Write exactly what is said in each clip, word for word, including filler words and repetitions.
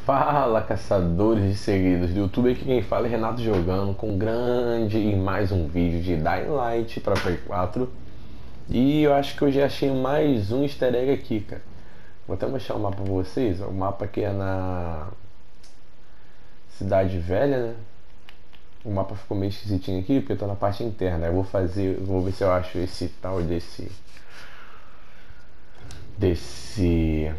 Fala, caçadores de segredos do YouTube, aqui quem fala é Renato jogando com grande e mais um vídeo de Dying Light para Play quatro. E eu acho que eu já achei mais um easter egg aqui, cara. Vou até mostrar o mapa pra vocês. O mapa aqui é na Cidade Velha, né? O mapa ficou meio esquisitinho aqui porque eu tô na parte interna. Eu vou fazer, vou ver se eu acho esse tal desse desse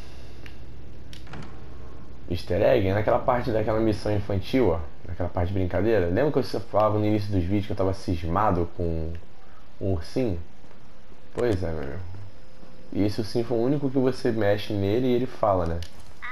easter egg naquela parte daquela missão infantil, ó, naquela parte de brincadeira. Lembra que você falava no início dos vídeos que eu tava cismado com um ursinho? Pois é, meu. E esse ursinho foi o único que você mexe nele e ele fala, né?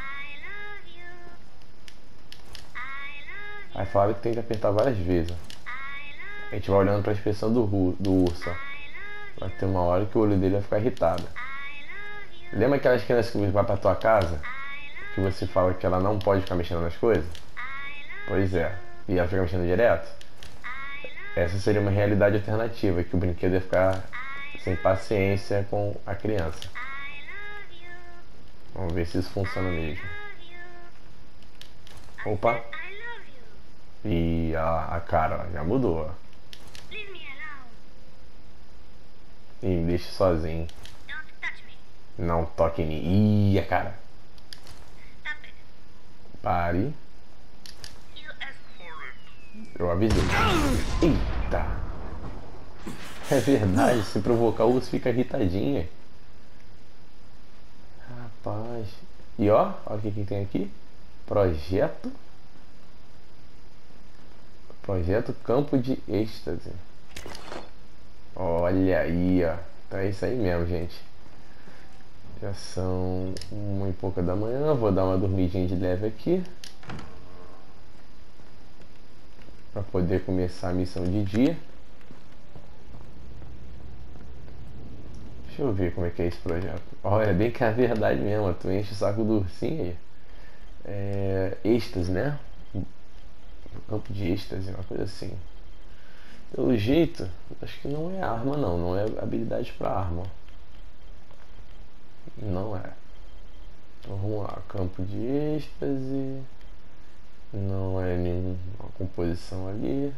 Aí falaram que tem que apertar várias vezes. A gente vai olhando pra expressão do, do urso, ó. Vai ter uma hora que o olho dele vai ficar irritado. Lembra aquelas crianças que vai pra tua casa? Que você fala que ela não pode ficar mexendo nas coisas? Pois é. E ela fica mexendo direto? Essa seria uma realidade alternativa, que o brinquedo ia ficar sem paciência com a criança. Vamos ver se isso funciona mesmo. Opa! E a, a cara ó, já mudou. Ó. E me deixa sozinho. Não toque em mim. Ih, a cara. Pare. Eu avisei. Eita! É verdade, se provocar o urso fica irritadinho. Rapaz. E ó, olha o que, que tem aqui. Projeto. Projeto Campo de Êxtase. Olha aí, ó. Então é isso aí mesmo, gente. Já são uma e pouca da manhã. Vou dar uma dormidinha de leve aqui. Pra poder começar a missão de dia. Deixa eu ver como é que é esse projeto. Olha, bem que é a verdade mesmo. Tu enche o saco do ursinho aí. É, êxtase, né? Campo de êxtase, uma coisa assim. Pelo jeito, acho que não é arma não, não é habilidade pra arma. Não é. Então vamos lá, campo de êxtase. Não é nenhuma composição ali.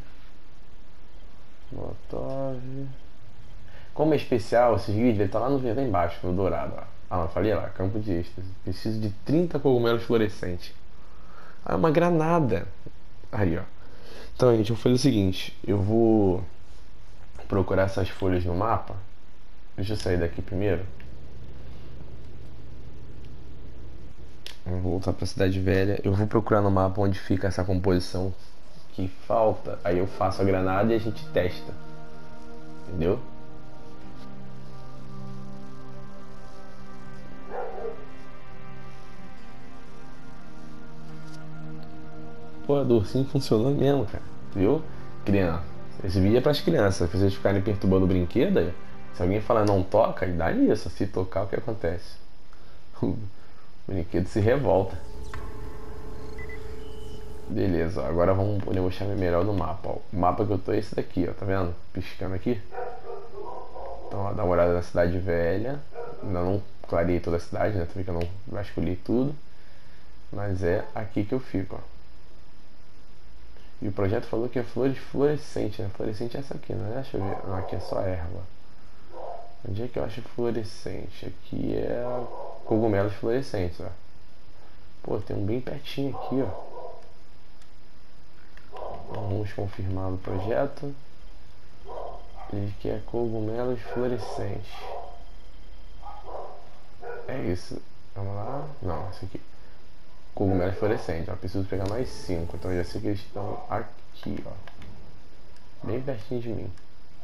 Molotov. Como é especial, esses vídeos ele tá lá no lá embaixo, no dourado. Ó. Ah, eu falei lá, campo de êxtase. Preciso de trinta cogumelos fluorescentes. Ah, uma granada. Aí, ó. Então, gente, eu vou fazer o seguinte. Eu vou procurar essas folhas no mapa. Deixa eu sair daqui primeiro. Vou voltar pra Cidade Velha. Eu vou procurar no mapa onde fica essa composição que falta. Aí eu faço a granada e a gente testa. Entendeu? Pô, a do ursinho funcionou mesmo, cara. Viu? Criança. Esse vídeo é pras crianças. Se vocês ficarem perturbando o brinquedo, aí, se alguém falar não toca, dá nisso. Se tocar, o que acontece? O brinquedo se revolta. Beleza, ó, agora vamos poder mostrar melhor no mapa. Ó. O mapa que eu tô é esse daqui, ó. Tá vendo? Piscando aqui. Então, ó, dá uma olhada na Cidade Velha. Ainda não clarei toda a cidade, né? Também que eu não vasculhei tudo. Mas é aqui que eu fico, ó. E o projeto falou que é flores fluorescente, né? Fluorescente é essa aqui, não é? Deixa eu ver. Não, aqui é só erva. Onde é que eu acho fluorescente? Aqui é cogumelos fluorescentes, ó. Pô, tem um bem pertinho aqui, ó. Vamos confirmar o projeto. Ele quer cogumelos fluorescentes. É isso. Vamos lá. Não, esse aqui. Cogumelos fluorescentes, ó. Preciso pegar mais cinco. Então eu já sei que eles estão aqui, ó. Bem pertinho de mim.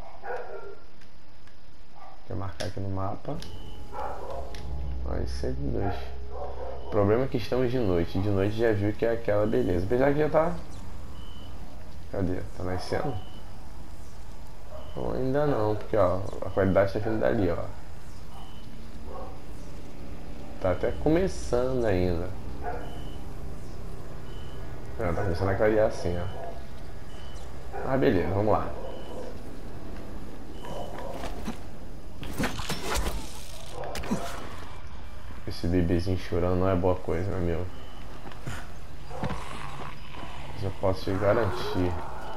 Vou marcar aqui no mapa. Mais cento e dois. O problema é que estamos de noite. De noite já viu que é aquela beleza. Apesar que já tá. Cadê? Tá nascendo? Ou ainda não, porque ó, a qualidade tá vindo dali, ó. Tá até começando ainda. Ah, tá começando a clarear assim, ó. Ah, beleza, vamos lá. Esse bebezinho chorando não é boa coisa, né, meu? Já posso te garantir.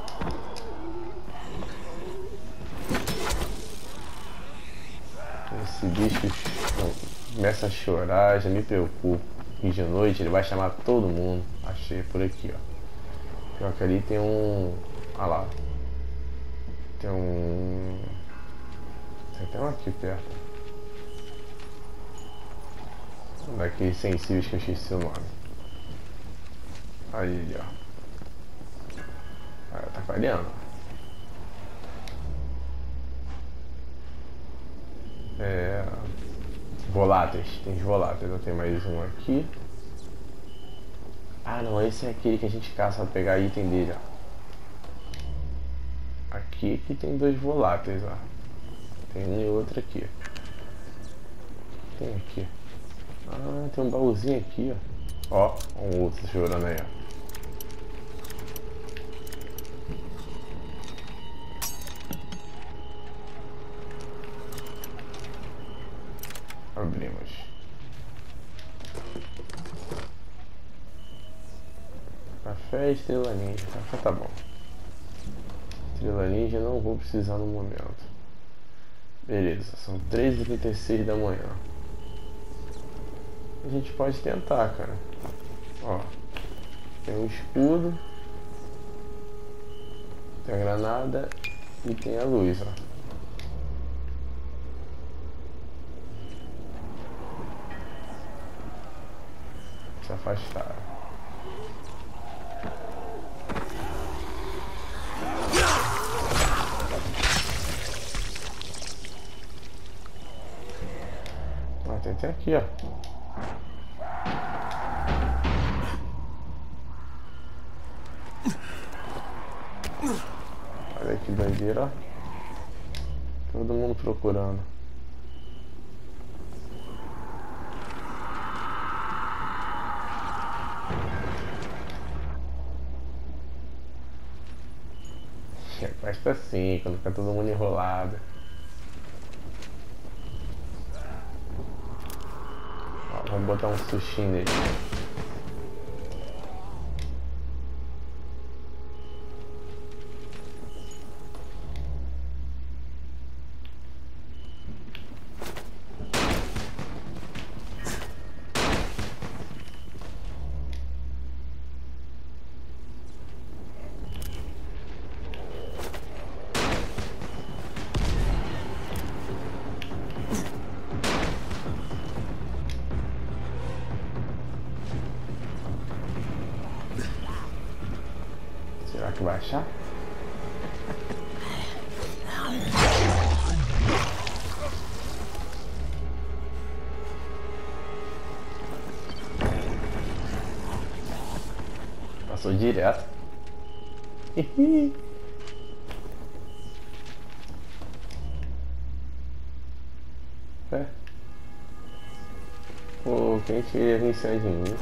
Esse bicho começa a chorar, já me preocupo. E de noite ele vai chamar todo mundo. Achei por aqui, ó. Pior que ali tem um... Ah lá. Tem um... Tem até um aqui perto. Um daqueles sensíveis que eu esqueci o nome. Aí, ó. Ah, tá falhando. É... Voláteis. Tem os voláteis. Eu tenho mais um aqui. Ah, não. Esse é aquele que a gente caça pra pegar item dele, ó. Aqui que tem dois voláteis, ó. Tem um e outro aqui. Tem aqui. Ah, tem um baúzinho aqui, ó. Ó, um outro chorando aí, ó. Abrimos. Café e estrela ninja. Café tá bom. Estrela ninja não vou precisar no momento. Beleza, são três e trinta e seis da manhã. A gente pode tentar, cara. Ó, tem um escudo, tem a granada e tem a luz, ó. Se afastar. Ah, tem até aqui, ó. Olha que doideira, ó. Todo mundo procurando. Gosta assim, quando fica todo mundo enrolado. Ó, vamos botar um sushinho nele. Será que vai achar? Passou direto. É. Pô, quem queria vir em cima de mim?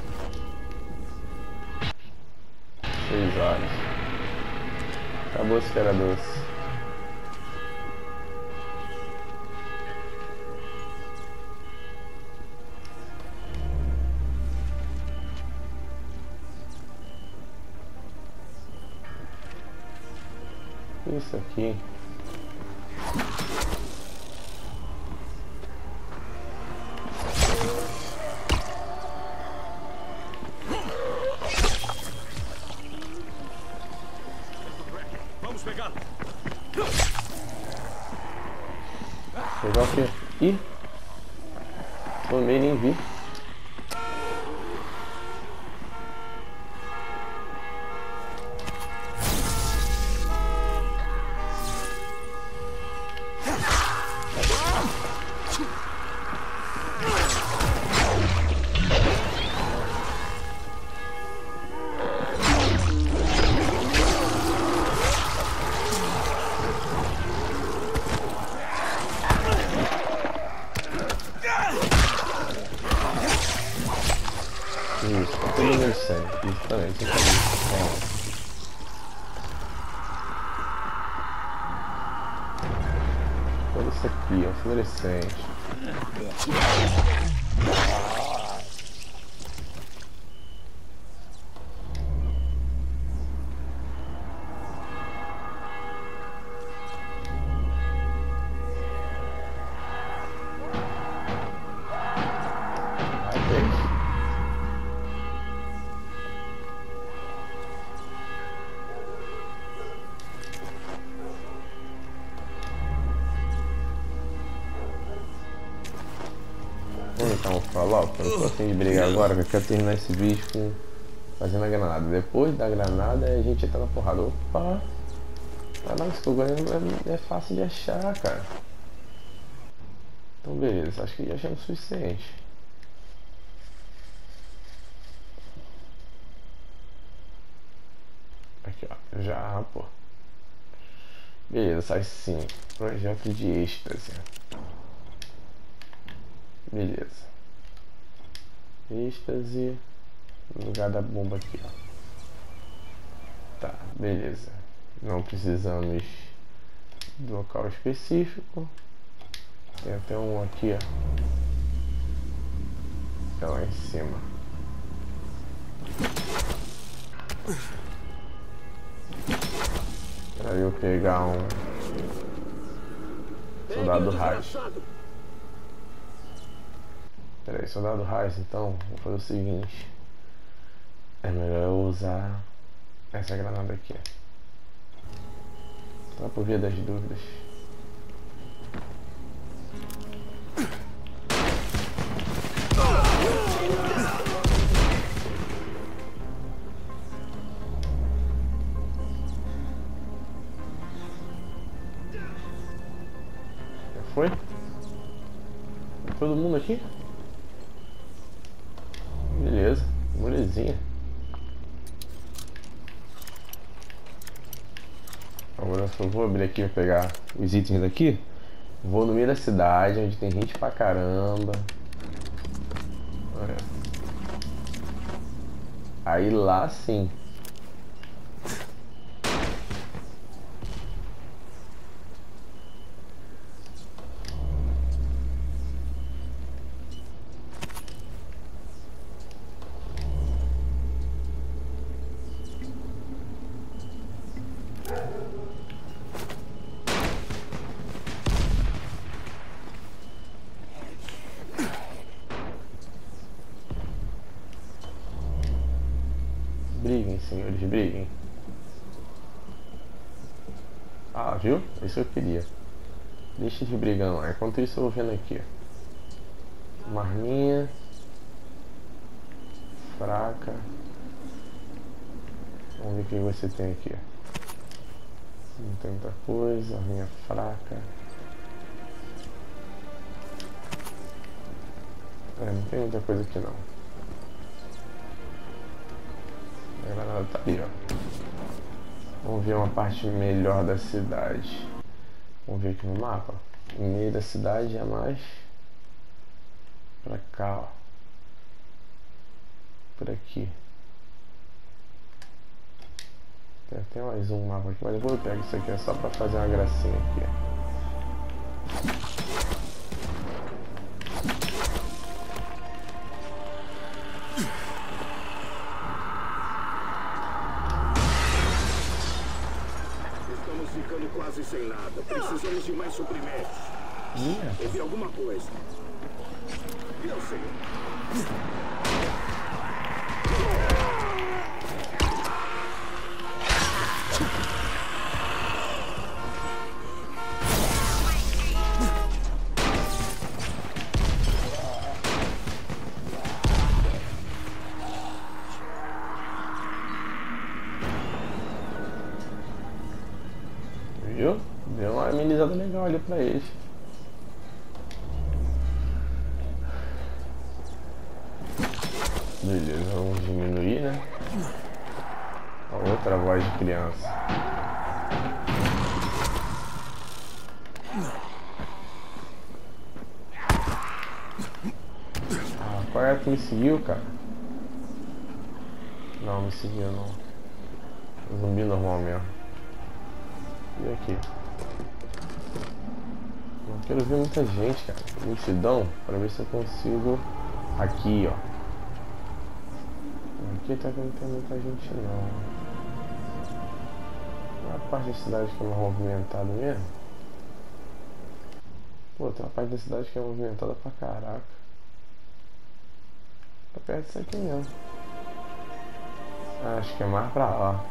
Seis horas. Acabou esse cara doce. Isso aqui. Vamos pegá-lo. Pegar o quê? Ih! Tomei, nem vi. Isso, tá todo mundo sangue. Isso também, isso também. Olha isso aqui, ó, fluorescente. tô afim de brigar agora, que eu quero terminar esse vídeo com fazendo a granada. Depois da granada a gente entra na porrada. Opa! Caramba, esse fogo é, é fácil de achar, cara. Então beleza, acho que já achamos o suficiente. Aqui ó, já pô. Beleza, sai sim. Projeto de êxtase. Beleza. Êxtase. No lugar da bomba aqui, ó. Tá, beleza. Não precisamos do local específico. Tem até um aqui, ó. É lá em cima. Pra eu pegar um soldado Raiz. Peraí, soldado Raiz, então vou fazer o seguinte. É melhor eu usar essa granada aqui. Só por via das dúvidas. Já foi? Todo mundo aqui? Beleza, molezinha. Agora eu só vou abrir aqui pra pegar os itens daqui. Vou no meio da cidade, onde tem gente pra caramba. Olha. Aí lá sim. Briguem, senhores, briguem. Ah, viu? Isso eu queria. Deixa de brigar lá. Enquanto isso eu vou vendo aqui. Uma arminha. Fraca. Vamos ver o que você tem aqui. Não tem muita coisa. Arminha fraca. É, não tem muita coisa aqui não. A granada tá ali, ó. Vamos ver uma parte melhor da cidade. Vamos ver aqui no mapa. O meio da cidade é mais pra cá, ó. Por aqui. Tem até mais um mapa aqui, mas depois eu pego isso aqui, é só pra fazer uma gracinha aqui. Ficando quase sem nada. Precisamos de mais suprimentos. Yeah. Ouvi alguma coisa? Eu sei. Viu? Deu uma amenizada legal ali pra eles. Beleza, vamos diminuir, né? A outra voz de criança. Ah, qual é que me seguiu, cara? Não, me seguiu não. Zumbi normal mesmo. E aqui? Não quero ver muita gente, cara. Multidão, para ver se eu consigo. Aqui, ó. Aqui tá que não tem muita gente não. Não é a parte da cidade que é mais movimentada mesmo. Pô, tem uma parte da cidade que é movimentada pra caraca. Tá perto disso aqui mesmo. Ah, acho que é mais pra lá.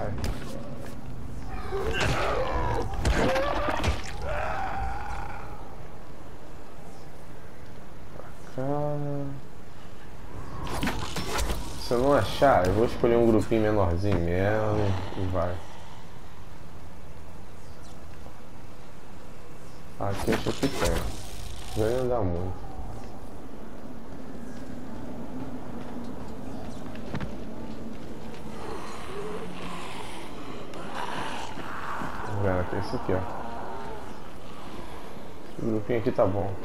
Vai. Pra cá. Se eu não achar, eu vou escolher um grupinho menorzinho mesmo e vai. Aqui acho que tem. Vai andar muito. Tá vendo aqui? Esse aqui, ó. Esse grupinho aqui tá bom.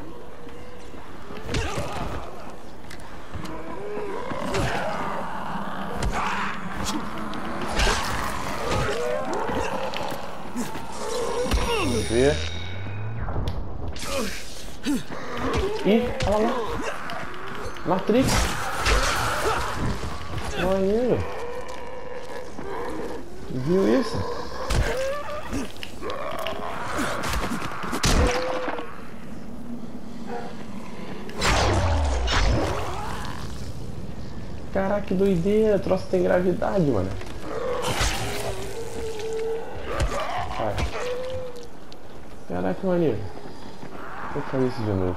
Vamos ver. Ih, olha lá. Matrix. Maneiro. Viu isso? Caraca, que doideira. O troço tem gravidade, mano. Vai. Caraca, que maneiro. Vou fazer isso de novo.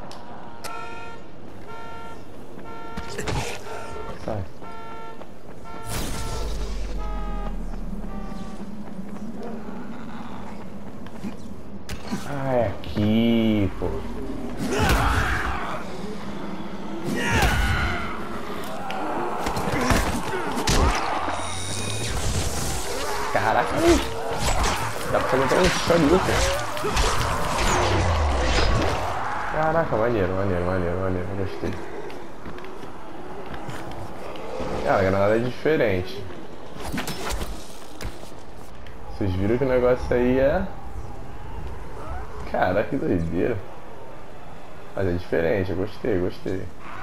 Sai. Ah, é aqui, pô. Caraca, dá pra fazer até um shoryuken. Caraca, maneiro, maneiro, maneiro, maneiro, gostei. Cara, a granada é diferente. Vocês viram que o negócio aí é... Caraca, que doideira. Mas é diferente, eu gostei, gostei.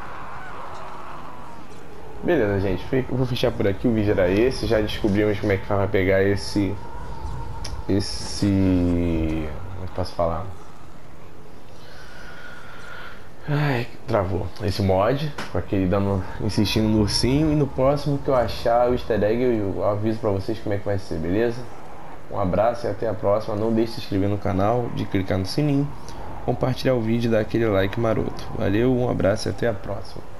Beleza, gente, eu vou fechar por aqui, o vídeo era esse. Já descobrimos como é que faz pra pegar esse... Esse... Como é que posso falar? Ai, travou. Esse mod, com aquele dando, insistindo no ursinho. E no próximo que eu achar o easter egg, eu aviso pra vocês como é que vai ser, beleza? Um abraço e até a próxima. Não deixe de se inscrever no canal, de clicar no sininho, compartilhar o vídeo e dar aquele like maroto. Valeu, um abraço e até a próxima.